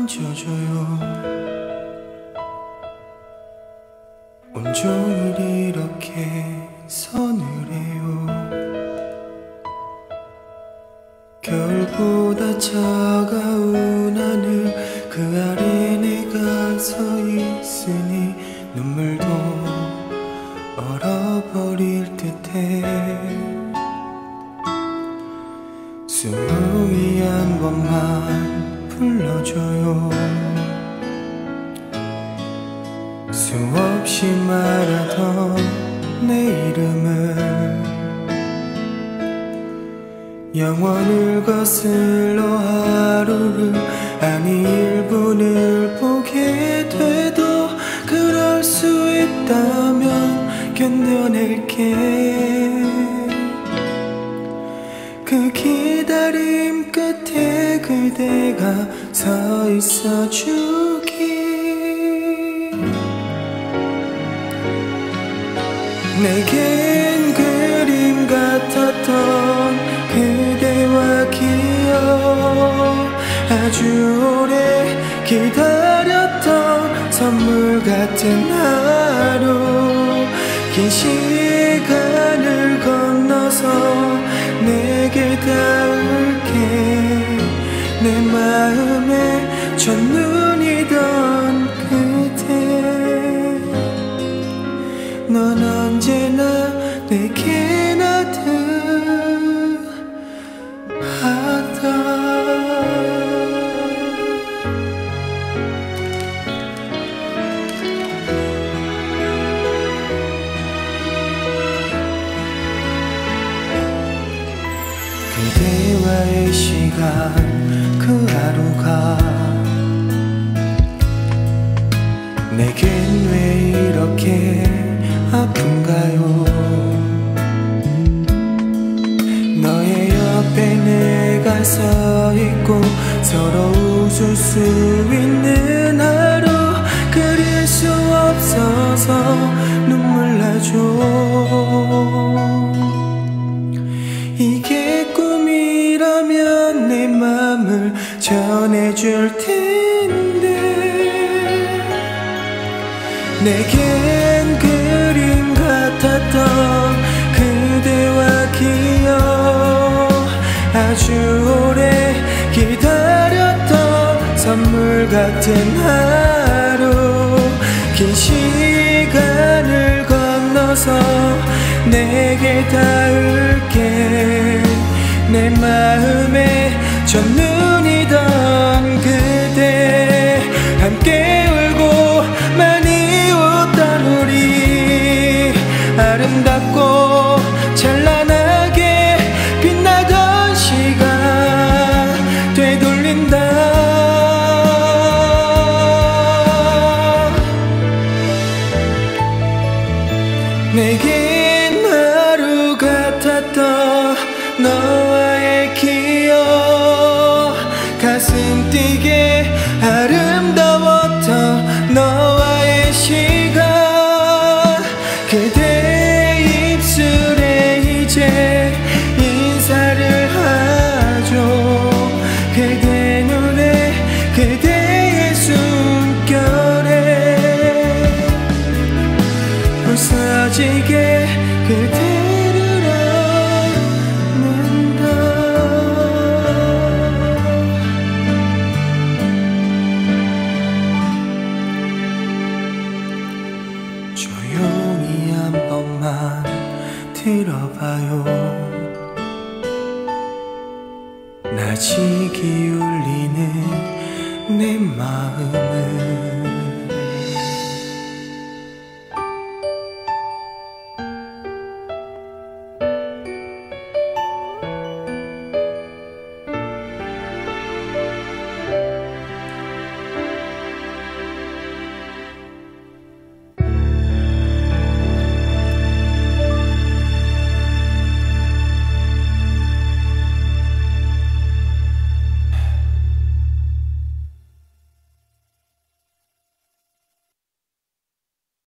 만져줘요. 온종일 이렇게 서늘해요. 겨울보다 차가운 하늘 그 아래 내가 서 있으니 눈물도 얼어버릴 듯해. 수위 한 번만 불러줘요. 수없이 말하던 내 이름을 영원을 거슬러 하루를 아니 1분을 보게 돼도 그럴 수 있다면 견뎌낼게. 그 기다림 끝에 그대가 서 있어 주기. 내겐 그림 같았던 그대와 기억, 아주 오래 기다렸던 선물 같은 하루. 긴 시간을 건너서 내게 닿을게. 내 마음에 첫눈이던 그대, 넌 언제나 내게 나듯하다. 그대와의 시간 그 하루가 내겐 왜 이렇게 아픈가요? 너의 옆에 내가 서 있고 서로 웃을 수 있는 하루. 그릴 수 없어서 눈물 나죠. 이게 꿈이라면 내 맘을 전해줄 텐데. 내겐 그림 같았던 그대와 기억, 아주 오래 기다렸던 선물 같은 하루. 긴 시간을 건너서 내게 닿을게. 내 마음에 첫눈이던 그대, 함께 울고 많이 웃던 우리, 아름답고 찬란하게 빛나던 시간 되돌린다. 내겐 하루 같았던 너와의 기억, 가슴 뛰게 아름다웠던 너와의 시간. 그대의 입술에 이제 인사를 하죠. 그대 눈에 그대의 숨결에 부서지게 그대를 안는다. 조용히 한 번만 들어봐요. 나지기 울리는 내 마음을.